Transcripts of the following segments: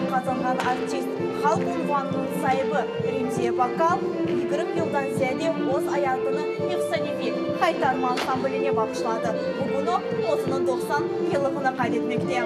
Қазанған артист халық ұнванының сайыбы Ремзия Бакал 20 жылдан зияде оз аятыны Эфсаневи қайтарма ансамбліне бағышлады. Бүгіні осының 90 жылығына қайдетмекте.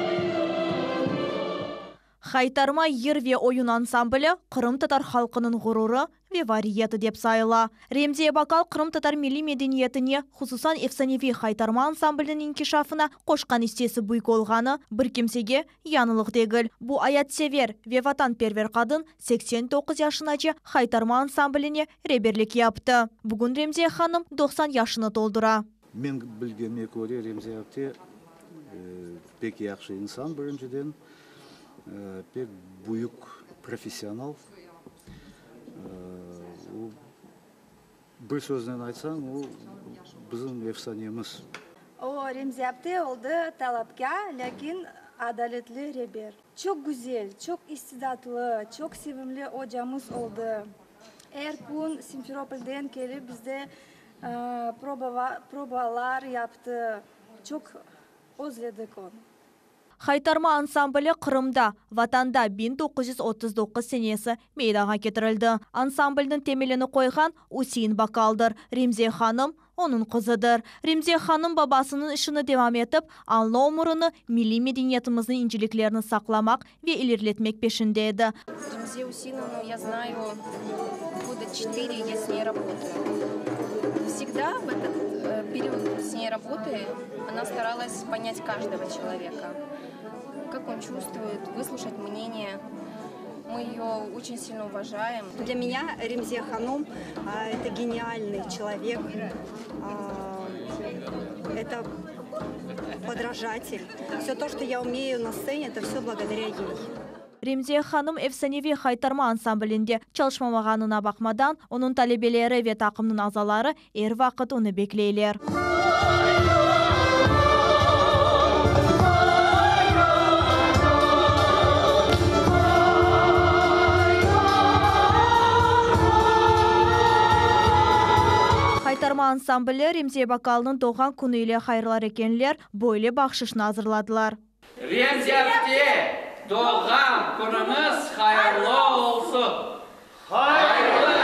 Қайтарма ерве ойын ансамблі Қырым татар халқының ғұруры ве вариеті деп сайыла. Ремзия Бакал Қырым татар милли медениетіне, хусусан Эфсаневи қайтарма ансамблінің инкишафына қошқан істесі бұйк олғаны бір кемсеге янылық дегіл. Бұ аят север ве ватан первер қадын 89 яшына же қайтарма ансамбліне реберлік япты. Бүгін Ремзия ханым 90 яшыны толдыра. Мен білгеме көре Ремзия апте пек яқшы инсан біріншіден. Пек бұйық профессионал. Бір сөзінен айтсаң, ол біздің Эфсанеміз. Ремзия апте oldu талапка, ләкин адалетлі ребер. Çok güzel, çok istidatlı, çok sevimli hocamız oldu. Her gün Simferopol'den gelip bizde provalar yaptı. Çok özledik onu. Қайтарма ансамблі Қырымда, Ватанда 1939 сенесі мейдаға кетірілді. Ансамблдің темеліні қойған Усейн Бакалдыр. Ремзия ханым оның қызыдыр. Ремзия ханым бабасының ішіні девам етіп, алла өміріні милли медениетіміздің инжеліклерін сақламақ ве илерлетмек пешіндейді. Ремзия Усейновну я знаю года 4, я с ней работаю. Всегда в этот период с ней работы она старалась понять каждого человека, как он чувствует, выслушать мнение. Мы ее очень сильно уважаем. Для меня Ремзия ханым это гениальный человек, это подражатель. Все то, что я умею на сцене, это все благодаря ей. Ремзия ханым Эфсаневи қайтарма ансамблінде çalışмамағанына бақмадан, оның талебелері ве тақымның азалары әр вақыт оны беклейлер. Қайтарма ансамблі Ремзия Бакалының тоған күні ile қайырлар екенлер бойлы бақшышын азырладылар. Ремзия Doğan gününüz hayırlı olsun. Hayırlı